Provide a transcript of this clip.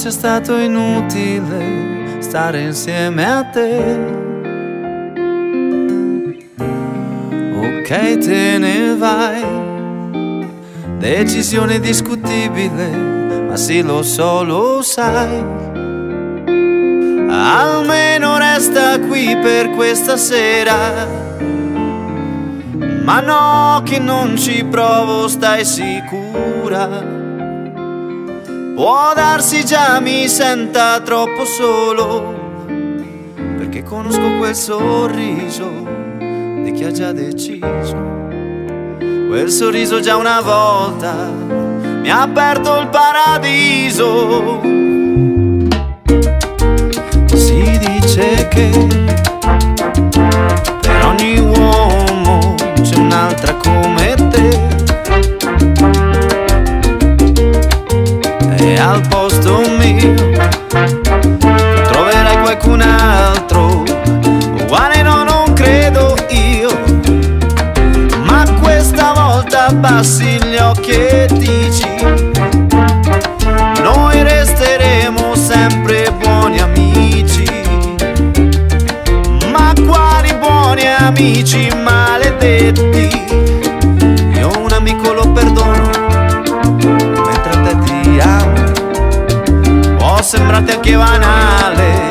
sia stato inutile stare insieme a te. Ok, te ne vai, decisione discutibile, ma sì, lo so, lo sai. Almeno resta qui per questa sera. Ma no, che non ci provo, stai sicura? Può darsi già mi senta troppo solo, perché conosco quel sorriso di chi ha già deciso. Quel sorriso già una volta mi ha aperto il paradiso. Si dice che per ogni uomo c'è un'altra come te, e al posto mio troverai qualcun altro uguale, no, non credo io. Ma questa volta abbassi gli occhi e dici: noi resteremo sempre buoni amici. Ma quali buoni amici maledetti? Io un amico lo perdono, mentre a te ti amo. Può sembrarti anche banale,